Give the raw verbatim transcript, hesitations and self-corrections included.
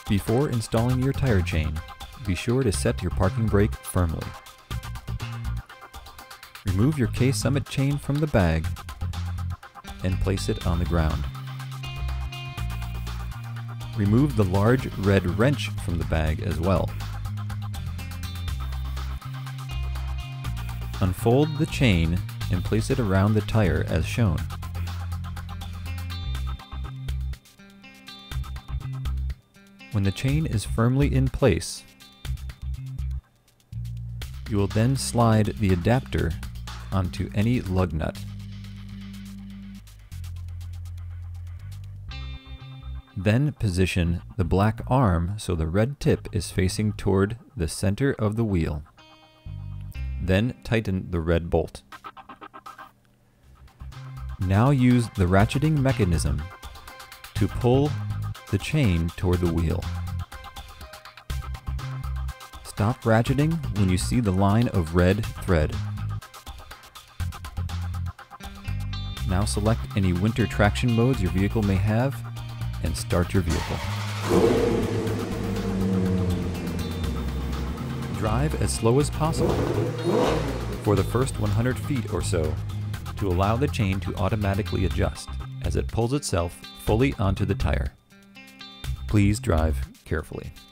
Before installing your tire chain, be sure to set your parking brake firmly. Remove your K-Summit chain from the bag and place it on the ground. Remove the large red wrench from the bag as well. Unfold the chain and place it around the tire as shown. When the chain is firmly in place, you will then slide the adapter onto any lug nut. Then position the black arm so the red tip is facing toward the center of the wheel. Then tighten the red bolt. Now use the ratcheting mechanism to pull the chain toward the wheel. Stop ratcheting when you see the line of red thread. Now select any winter traction modes your vehicle may have and start your vehicle. Drive as slow as possible for the first one hundred feet or so to allow the chain to automatically adjust as it pulls itself fully onto the tire. Please drive carefully.